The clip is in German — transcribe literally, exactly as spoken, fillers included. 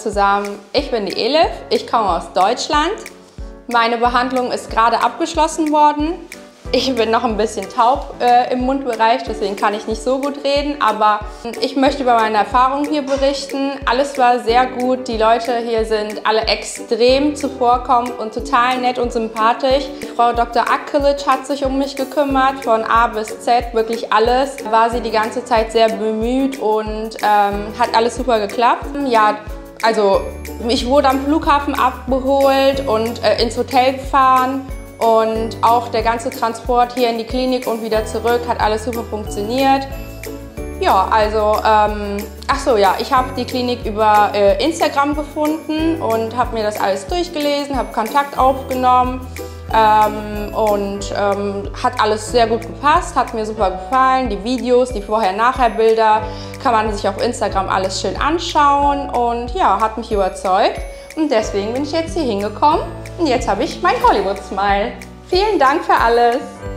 zusammen, ich bin die Elif, ich komme aus Deutschland. Meine Behandlung ist gerade abgeschlossen worden. Ich bin noch ein bisschen taub äh, im Mundbereich, deswegen kann ich nicht so gut reden, aber ich möchte über meine Erfahrungen hier berichten. Alles war sehr gut, die Leute hier sind alle extrem zuvorkommend und total nett und sympathisch. Frau Doktor Akilic hat sich um mich gekümmert, von A bis Z, wirklich alles. War sie die ganze Zeit sehr bemüht und ähm, hat alles super geklappt. Ja, also ich wurde am Flughafen abgeholt und äh, ins Hotel gefahren. Und auch der ganze Transport hier in die Klinik und wieder zurück hat alles super funktioniert. Ja, also, ähm, ach so, ja, ich habe die Klinik über äh, Instagram gefunden und habe mir das alles durchgelesen, habe Kontakt aufgenommen ähm, und ähm, hat alles sehr gut gepasst, hat mir super gefallen. Die Videos, die Vorher-Nachher-Bilder kann man sich auf Instagram alles schön anschauen und ja, hat mich überzeugt. Und deswegen bin ich jetzt hier hingekommen und jetzt habe ich mein Hollywood-Smile. Vielen Dank für alles!